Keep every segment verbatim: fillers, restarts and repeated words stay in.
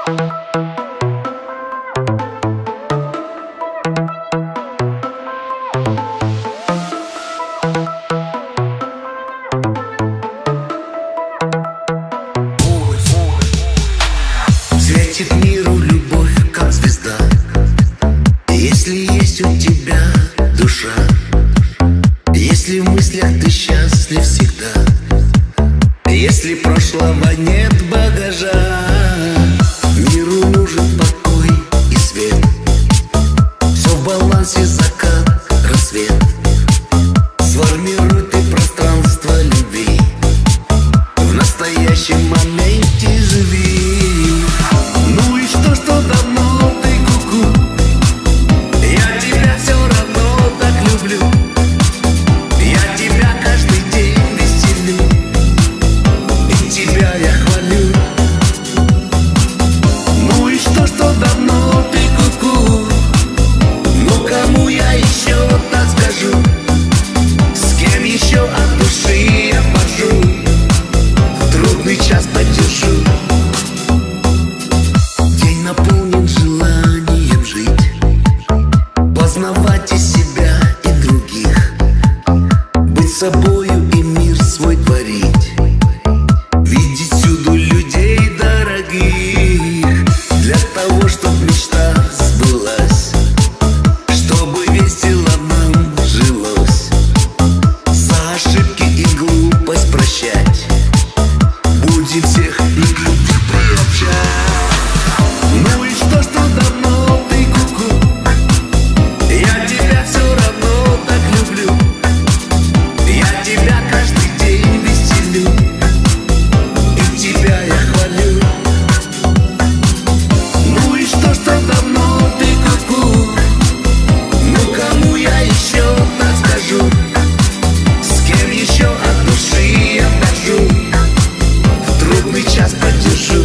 Светит миру любовь, как звезда. Если есть у тебя душа, если в мыслях ты счастлив всегда, если прошлого нет багажа, миру нужен покой и свет. Все в балансе, закат, рассвет. Сформируй ты пространство любви, в настоящем моменте живи. Ну и что, что давно ты ку-ку, я тебя все равно так люблю. Я тебя каждый день веселю, и тебя я хвалю. Ну и что, что давно ты ку-ку, ну кому я еще так скажу, с кем еще от души я пожу, в трудный час поддержу. День наполнен желанием жить, познавать и себя, и других, быть собою и мир свой творить, видеть всюду людей дорогих, для того, чтоб мечта сбылась, чтобы весело нам жилось, за ошибки и глупость прощать, будем всех и к любви приобщать. Ну и что, что давно ты ку-ку, я тебя все равно так люблю. Я тебя каждый день веселю, и тебя я хвалю. Ну и что, что давно ты ку-ку, ну кому я еще так скажу, с кем еще от души я пожу, в трудный час поддержу.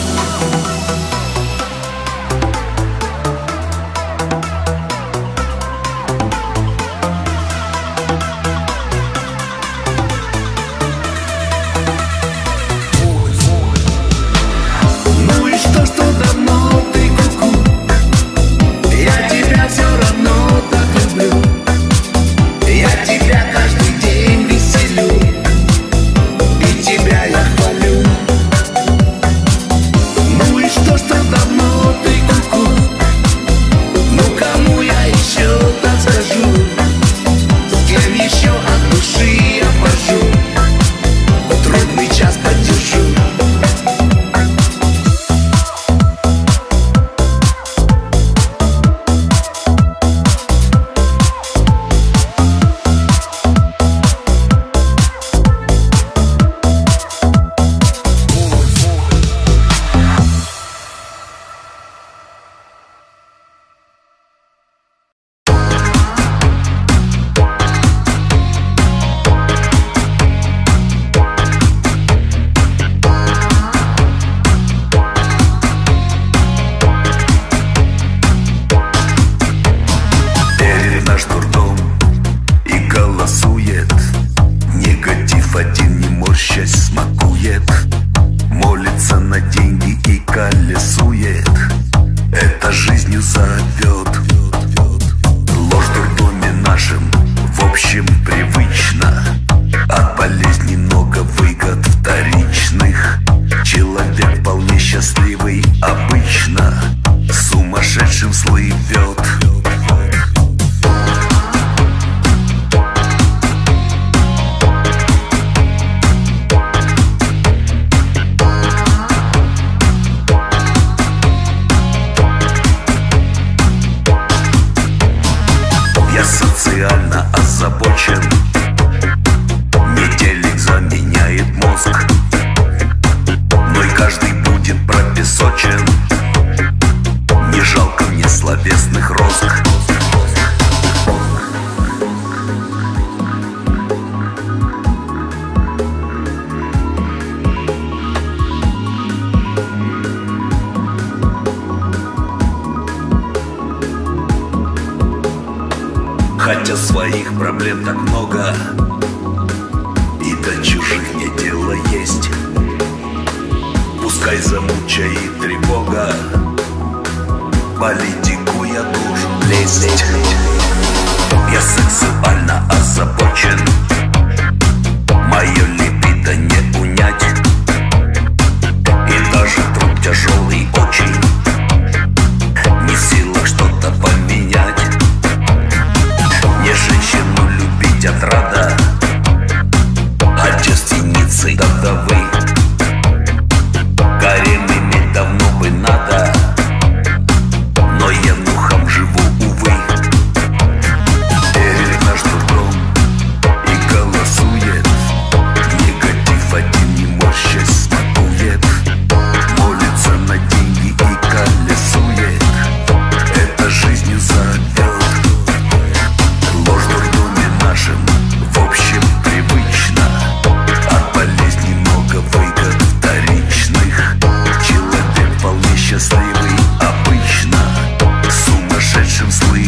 Ну и что, что давно ты ку-ку, я тебя все равно так люблю. Я тебя каждый день веселю, и тебя я хвалю. Ну и что, что давно ты ку-ку, ну кому я еще так скажу, с кем еще от души я пожу, в трудный час поддержу. Наш дурдом и голосует, негатив один не морщась смакует, молится на деньги и колесует, это жизнью зовет. Ложь в дурдоме нашим в общем привычно, от болезней много выгод вторичных. Человек вполне счастливый обычно, сумасшедшим слывет. Я социально озабочен, метелик заменяет мозг, но и каждый будет пропесочен, не жалко мне словесных розг. Хотя своих проблем так много, и до чужих мне дело есть. Пускай Пускай замучает тревога, политику я должен лезть. Я сексуально озабочен, мое либидо не унять. И даже труд тяжелый очень, не в силах что-то поменять. Мне женщину любить отрада, а девственницы до вдовы. Гарем иметь давно бы надо, но евнухом живу, увы. Верит наш дом и голосует, негатив один не морщась снатует. Молится на деньги и колесует, это жизнью зовет. Ложь в доме нашем в общем привычно, от болезней много выгод вторичных. Человек вполне счастливый обычно, сумасшедшим слывет.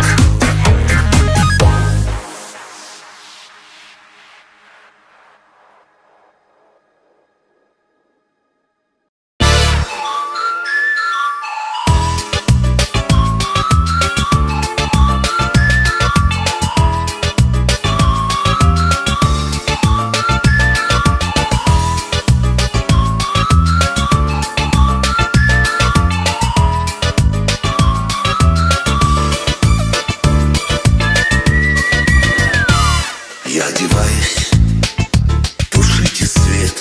Я одеваюсь, тушите свет,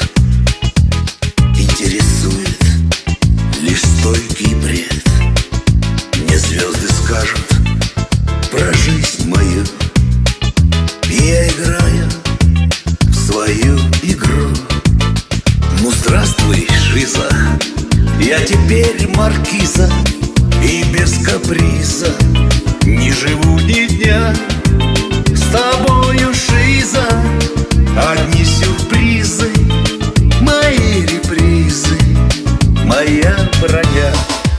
интересует лишь стойкий бред. Мне звезды скажут про жизнь мою, и я играю в свою игру. Ну здравствуй, жиза, я теперь маркиза, и без каприза не живу ни дня. С тобою шиза, одни сюрпризы, мои репризы, моя броня.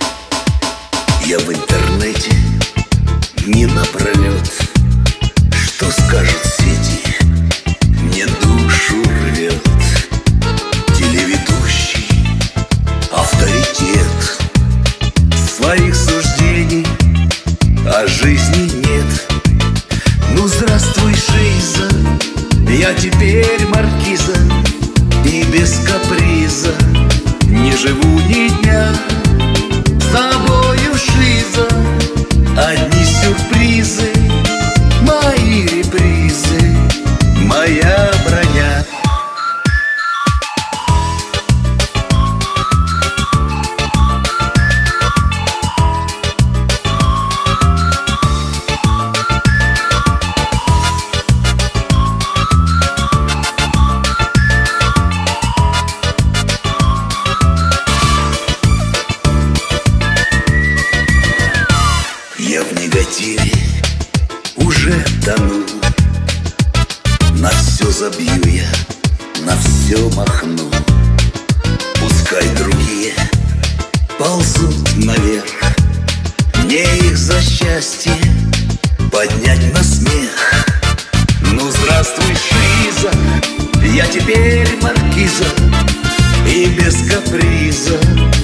Я в интернете не напролет, что скажут сети, мне душу рвет. Телеведущий, авторитет, своих суждений о жизни нет. Ну здравствуй, шиза, я теперь маркиза, и без каприза не живу ни дня. С тобою шиза, одни сюрпризы, мои репризы, моя броня. Я в негативе уже тону, на все забью я, на все махну. Пускай другие ползут наверх, мне их за счастье поднять на смех. Ну здравствуй, шиза, я теперь маркиза, и без каприза